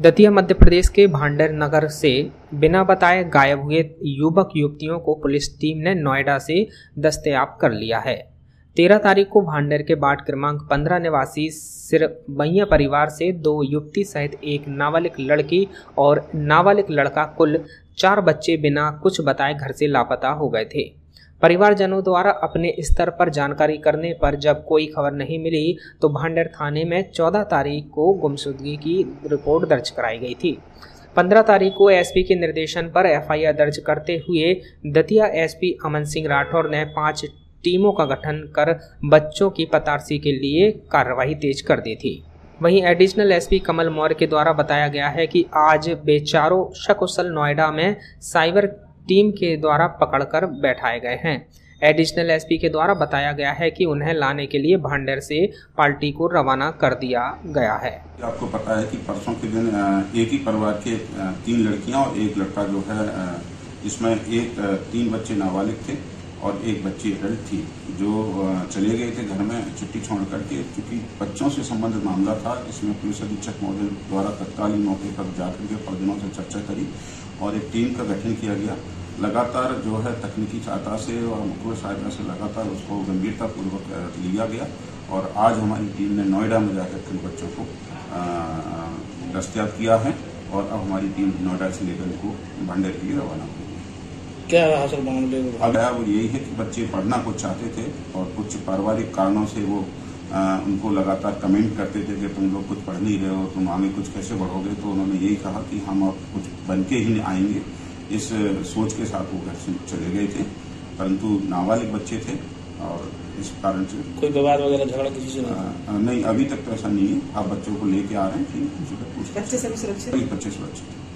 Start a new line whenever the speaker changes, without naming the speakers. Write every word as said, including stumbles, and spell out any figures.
दतिया मध्य प्रदेश के भांडेर नगर से बिना बताए गायब हुए युवक युवतियों को पुलिस टीम ने नोएडा से दस्तयाब कर लिया है। तेरह तारीख को भांडेर के वार्ड क्रमांक पंद्रह निवासी सिरबैया परिवार से दो युवती सहित एक नाबालिग लड़की और नाबालिग लड़का कुल चार बच्चे बिना कुछ बताए घर से लापता हो गए थे। परिवारजनों द्वारा अपने स्तर पर जानकारी करने पर जब कोई खबर नहीं मिली तो भांडेर थाने में चौदह तारीख को गुमशुदगी की रिपोर्ट दर्ज कराई गई थी। पंद्रह तारीख को एसपी के निर्देशन पर एफआईआर दर्ज करते हुए दतिया एसपी अमन सिंह राठौर ने पांच टीमों का गठन कर बच्चों की पतारसी के लिए कार्रवाई तेज कर दी थी। वहीं एडिशनल एसपी कमल मौर्य के द्वारा बताया गया है कि आज बेचारों सकुशल नोएडा में साइबर टीम के द्वारा पकड़कर बैठाए गए हैं। एडिशनल एसपी के द्वारा बताया गया है कि उन्हें लाने के लिए भांडेर से पार्टी को रवाना कर दिया गया है।
आपको पता है कि परसों के दिन एक ही परिवार के तीन लड़कियां और एक लड़का जो है, इसमें एक तीन बच्चे नाबालिग थे और एक बच्ची एडल्ट थी, जो चले गए थे घर में छुट्टी छोड़ करके। चूंकि बच्चों से संबंधित मामला था, इसमें पुलिस अधीक्षक महोदय द्वारा तत्कालीन मौके पर जाकर के परिजनों से चर्चा करी और एक टीम का गठन किया गया। लगातार जो है तकनीकी सहायता से और मुख्य सहायता से लगातार उसको गंभीरतापूर्वक लिया गया और आज हमारी टीम ने नोएडा में जाकर के बच्चों को दस्तयाब किया है और अब हमारी टीम नोएडा से लेकर इनको भांडेर के लिए रवाना हुई।
क्या हासिल मामले
अब वो यही है कि बच्चे पढ़ना कुछ चाहते थे और कुछ पारिवारिक कारणों से वो आ, उनको लगातार कमेंट करते थे कि तुम लोग कुछ पढ़ नहीं रहे हो, तुम आगे कुछ कैसे बढ़ोगे। तो उन्होंने यही कहा कि हम अब कुछ बन के ही आएंगे, इस सोच के साथ वो घर से चले गए थे, परंतु नाबालिग बच्चे थे और इस कारण से
कोई विवाद वगैरह झगड़ा किसी से
नहीं, नहीं अभी तक तो ऐसा नहीं है। आप बच्चों को लेके आ रहे हैं, ठीक,
बच्चे सभी सुरक्षित
बच्चे सुरक्षित